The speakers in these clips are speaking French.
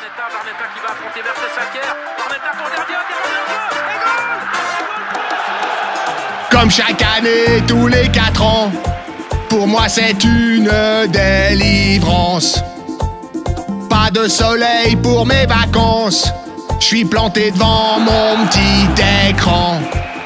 Barnetta qui va affronter Mertesacker. Barnetta pour le gardien, et comme chaque année, tous les 4 ans, pour moi c'est une délivrance. Pas de soleil pour mes vacances, je suis planté devant mon petit écran.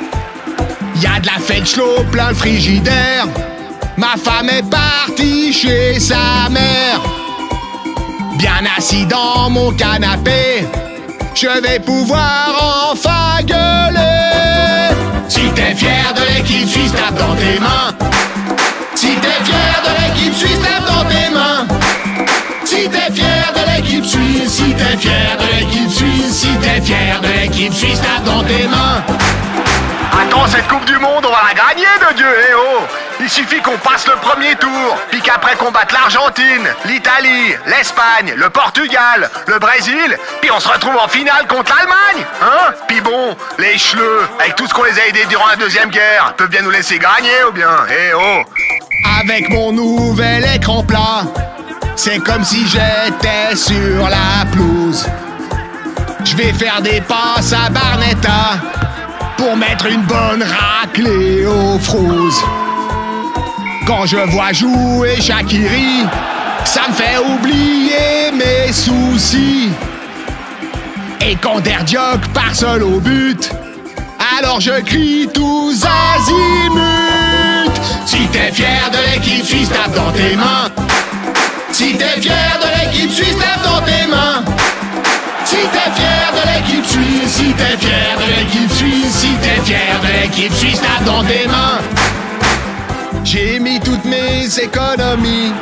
Y'a de la fête ch'lo plein le frigidaire, ma femme est partie chez sa mère. Bien assis dans mon canapé, je vais pouvoir enfin gueuler. Si t'es fier de l'équipe suisse, tape dans tes mains. Si t'es fier de l'équipe suisse, tape dans tes mains. Si t'es fier de l'équipe suisse, si t'es fier de l'équipe suisse, si t'es fier de l'équipe suisse, tape dans tes mains. Attends, cette Coupe du Monde, on va la gagner de Dieu, eh oh! Il suffit qu'on passe le premier tour, puis qu'après qu'on batte l'Argentine, l'Italie, l'Espagne, le Portugal, le Brésil, puis on se retrouve en finale contre l'Allemagne, hein? Puis bon, les chleux, avec tout ce qu'on les a aidés durant la Deuxième Guerre, peuvent bien nous laisser gagner ou bien, eh oh! Avec mon nouvel écran plat, c'est comme si j'étais sur la pelouse. Je vais faire des passes à Barnetta pour mettre une bonne raclée aux Frouz. Quand je vois jouer Shaqiri, ça me fait oublier mes soucis. Et quand Derdiok part seul au but, alors je crie tous azimuts. Si t'es fier de l'équipe suisse, tape dans tes mains. Si t'es fier de l'équipe suisse, tape dans tes mains. Si t'es fier de l'équipe suisse, si t'es fier de l'équipe suisse, si t'es fier de l'équipe suisse, tape dans tes mains. J'ai mis toutes mes économies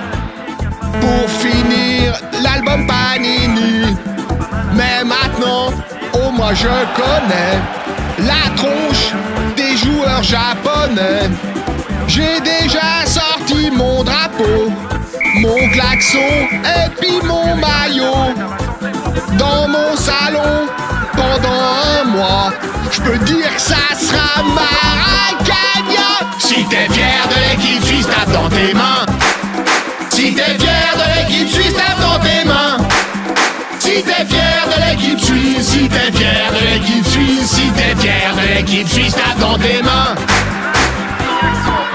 pour finir l'album Panini. Mais maintenant, au moins je connais la tronche des joueurs japonais. J'ai déjà sorti mon drapeau, mon klaxon et puis mon maillot. Dans mon salon, pendant un mois, je peux dire que ça sera Maracagna. Si t'es fier de l'équipe suisse, tape dans tes mains. Si t'es fier de l'équipe suisse, tape dans tes mains. Si t'es fier de l'équipe suisse, si t'es fier de l'équipe suisse, si t'es fier de l'équipe suisse, tape dans tes mains.